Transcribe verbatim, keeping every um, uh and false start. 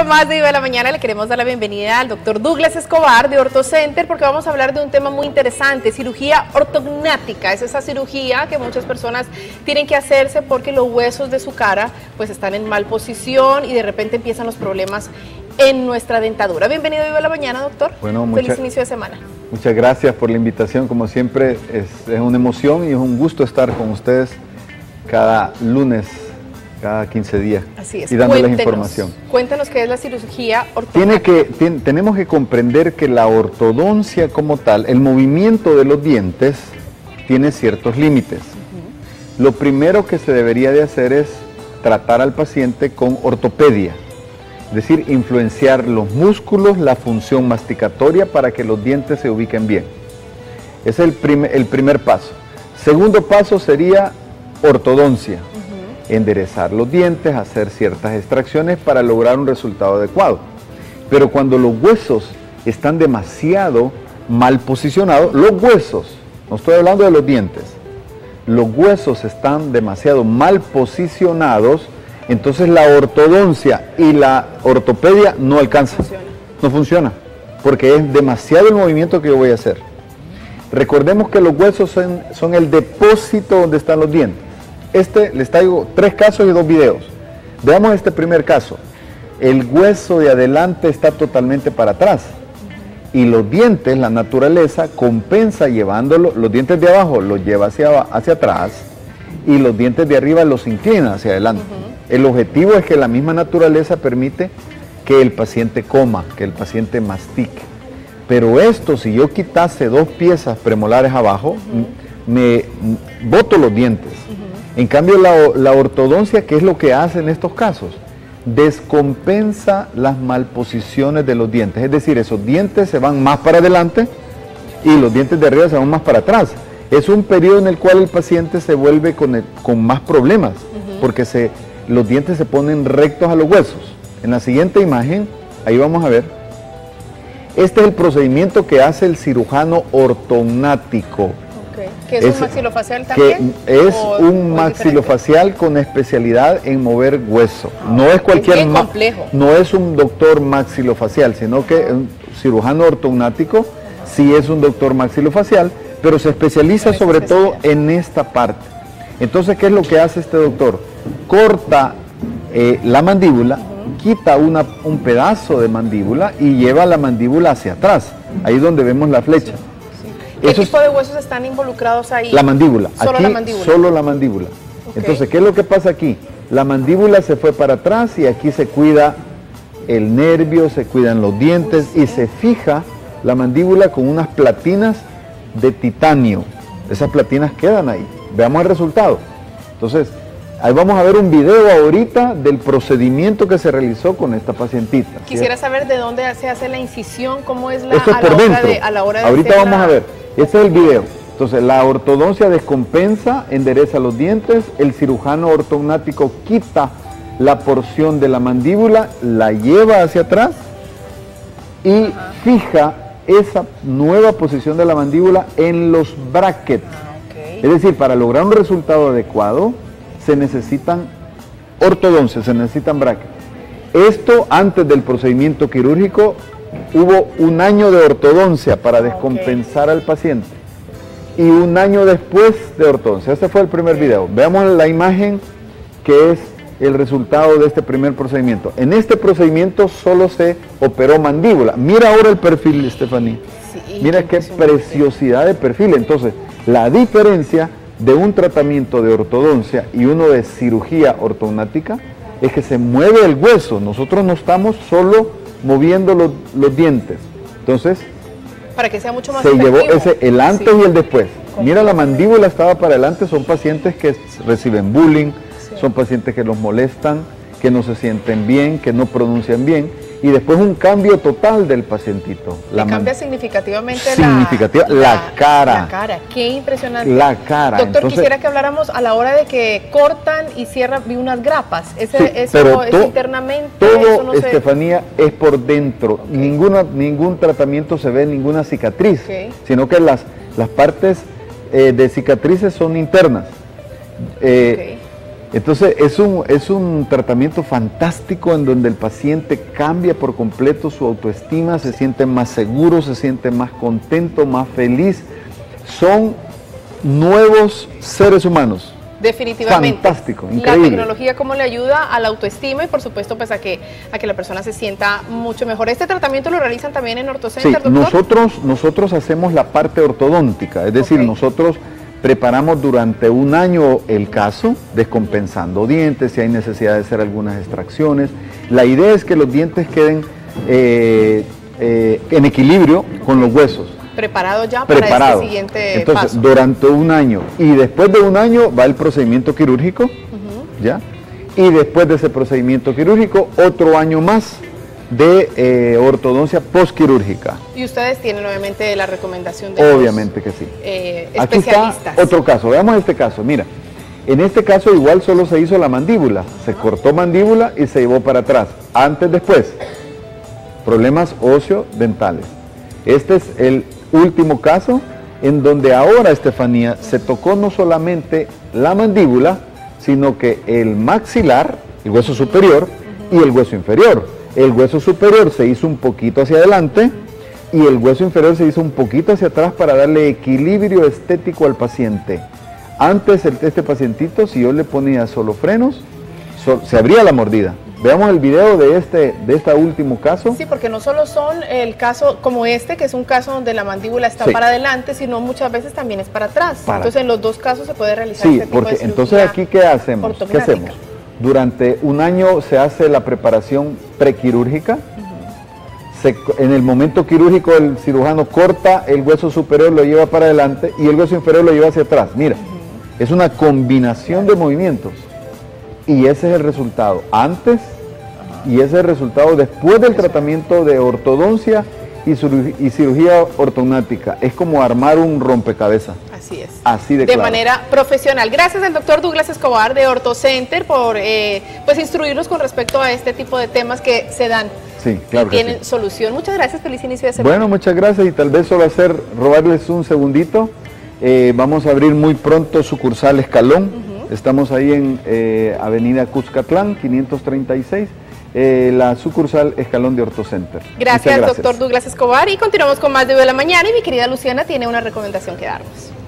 con más de Viva la Mañana. Le queremos dar la bienvenida al doctor Douglas Escobar de OrtoCenter, porque vamos a hablar de un tema muy interesante, cirugía ortognática. Es esa cirugía que muchas personas tienen que hacerse porque los huesos de su cara pues están en mal posición y de repente empiezan los problemas en nuestra dentadura. Bienvenido a Viva la Mañana, doctor. Bueno, Feliz mucha, inicio de semana. Muchas gracias por la invitación. Como siempre, es, es una emoción y es un gusto estar con ustedes cada lunes, cada quince días. Así es. Y dándoles cuéntenos, información. Cuéntanos qué es la cirugía ortognática. Tiene que, tiene, tenemos que comprender que la ortodoncia como tal, el movimiento de los dientes, tiene ciertos límites. Uh-huh. Lo primero que se debería de hacer es tratar al paciente con ortopedia. Es decir, influenciar los músculos, la función masticatoria para que los dientes se ubiquen bien. Ese es el, prim el primer paso. Segundo paso sería ortodoncia. Enderezar los dientes, hacer ciertas extracciones para lograr un resultado adecuado. Pero cuando los huesos están demasiado mal posicionados, los huesos, no estoy hablando de los dientes, los huesos están demasiado mal posicionados, entonces la ortodoncia y la ortopedia no alcanzan, no funciona. no funciona, porque es demasiado el movimiento que yo voy a hacer. Recordemos que los huesos son, son el depósito donde están los dientes. Este, les traigo tres casos y dos videos. Veamos este primer caso. El hueso de adelante está totalmente para atrás. Y los dientes, la naturaleza, compensa llevándolo, los dientes de abajo los lleva hacia, hacia atrás y los dientes de arriba los inclina hacia adelante. Uh-huh. El objetivo es que la misma naturaleza permite que el paciente coma, que el paciente mastique. Pero esto, si yo quitase dos piezas premolares abajo, uh-huh. me boto los dientes. Uh-huh. En cambio, la, la ortodoncia, ¿qué es lo que hace en estos casos? Descompensa las malposiciones de los dientes. Es decir, esos dientes se van más para adelante y los dientes de arriba se van más para atrás. Es un periodo en el cual el paciente se vuelve con, el, con más problemas, uh-huh. porque se, los dientes se ponen rectos a los huesos. En la siguiente imagen, ahí vamos a ver, este es el procedimiento que hace el cirujano ortognático. ¿Que es, es un maxilofacial también? Que es un maxilofacial con especialidad en mover hueso. Ah, no es cualquier es bien complejo. No es un doctor maxilofacial, sino que un cirujano ortognático uh-huh. sí es un doctor maxilofacial, pero se especializa sobre todo en esta parte. Entonces, ¿qué es lo que hace este doctor? Corta eh, la mandíbula, uh-huh. quita una, un pedazo de mandíbula y lleva la mandíbula hacia atrás, ahí donde vemos la flecha. ¿Qué Eso tipo de huesos están involucrados ahí? La mandíbula. Solo aquí, la mandíbula. Solo la mandíbula. Okay. Entonces, ¿qué es lo que pasa aquí? La mandíbula se fue para atrás y aquí se cuida el nervio, se cuidan los dientes Uy, sí. y se fija la mandíbula con unas platinas de titanio. Esas platinas quedan ahí. Veamos el resultado. Entonces, ahí vamos a ver un video ahorita del procedimiento que se realizó con esta pacientita. Quisiera ¿sí? saber de dónde se hace la incisión, cómo es la, Esto es a, por la dentro. hora de, a la hora de ahorita vamos la... a ver. Este es el video. Entonces, la ortodoncia descompensa, endereza los dientes, el cirujano ortognático quita la porción de la mandíbula, la lleva hacia atrás y Ajá. fija esa nueva posición de la mandíbula en los brackets. Ah, okay. Es decir, para lograr un resultado adecuado, se necesitan ortodoncias, se necesitan brackets. Esto antes del procedimiento quirúrgico hubo un año de ortodoncia para descompensar okay. al paciente y un año después de ortodoncia. Este fue el primer okay. video. Veamos la imagen que es el resultado de este primer procedimiento. En este procedimiento solo se operó mandíbula. Mira ahora el perfil, Stephanie. Sí, Mira qué preciosidad de perfil. Entonces, la diferencia de un tratamiento de ortodoncia y uno de cirugía ortognática es que se mueve el hueso. Nosotros no estamos solo moviendo los, los dientes. Entonces, para que sea mucho más se efectivo. llevó ese, el antes sí. y el después. ¿Cómo? Mira, la mandíbula estaba para adelante. Son pacientes que reciben bullying, sí. son pacientes que los molestan, que no se sienten bien, que no pronuncian bien, y después un cambio total del pacientito. La cambia significativamente significativa, la, la, la cara. La cara, qué impresionante. La cara. Doctor, Entonces, quisiera que habláramos a la hora de que cortan y cierran, vi unas grapas. Ese, sí, eso pero es to, internamente. Todo, eso no Estefanía, se... es por dentro. Okay. Ninguna, ningún tratamiento se ve, ninguna cicatriz, okay. sino que las, las partes eh, de cicatrices son internas. Eh, okay. Entonces es un, es un tratamiento fantástico en donde el paciente cambia por completo su autoestima, se siente más seguro, se siente más contento, más feliz. Son nuevos seres humanos. Definitivamente. Fantástico, increíble. La tecnología cómo le ayuda a la autoestima y por supuesto pues a que, a que la persona se sienta mucho mejor. ¿Este tratamiento lo realizan también en OrtoCenter, sí, doctor? Nosotros, nosotros hacemos la parte ortodóntica, es decir, okay. nosotros preparamos durante un año el caso, descompensando dientes, si hay necesidad de hacer algunas extracciones. La idea es que los dientes queden eh, eh, en equilibrio con los huesos. Preparado ya Preparado. para este siguiente Entonces, paso. durante un año y después de un año va el procedimiento quirúrgico, uh-huh. ¿ya? Y después de ese procedimiento quirúrgico, otro año más de eh, ortodoncia postquirúrgica. Y ustedes tienen obviamente la recomendación de Obviamente los, que sí. Eh, Aquí especialistas. está otro caso, veamos este caso, mira. En este caso igual solo se hizo la mandíbula, se cortó mandíbula y se llevó para atrás. Antes, después, problemas óseo-dentales. Este es el último caso en donde ahora, Estefanía, se tocó no solamente la mandíbula, sino que el maxilar, el hueso superior, y el hueso inferior. El hueso superior se hizo un poquito hacia adelante y el hueso inferior se hizo un poquito hacia atrás para darle equilibrio estético al paciente. Antes el, este pacientito, si yo le ponía solo frenos, so, se abría la mordida. Veamos el video de este, de este último caso. Sí, porque no solo son el caso como este, que es un caso donde la mandíbula está sí. para adelante, sino muchas veces también es para atrás. Para. Entonces en los dos casos se puede realizar sí, este tipo porque de entonces aquí ¿qué hacemos? ¿Qué hacemos? Durante un año se hace la preparación prequirúrgica. Uh-huh. se, en el momento quirúrgico el cirujano corta el hueso superior, lo lleva para adelante y el hueso inferior lo lleva hacia atrás. Mira, uh-huh. es una combinación de movimientos. Y ese es el resultado antes y ese es el resultado después del tratamiento de ortodoncia y cirugía, y cirugía ortognática. Es como armar un rompecabezas. Así es. Así de, de claro. manera profesional. Gracias al doctor Douglas Escobar de OrtoCenter por eh, pues instruirnos con respecto a este tipo de temas que se dan. Sí, claro y que tienen sí. solución. Muchas gracias, feliz inicio de semana. Bueno, muchas gracias y tal vez solo hacer, robarles un segundito. Eh, vamos a abrir muy pronto sucursal Escalón. Uh-huh. Estamos ahí en eh, Avenida Cuscatlán, quinientos treinta y seis. Eh, la sucursal Escalón de OrtoCenter. Gracias, gracias, doctor Douglas Escobar. Y continuamos con más de hoy de la mañana y mi querida Luciana tiene una recomendación que darnos.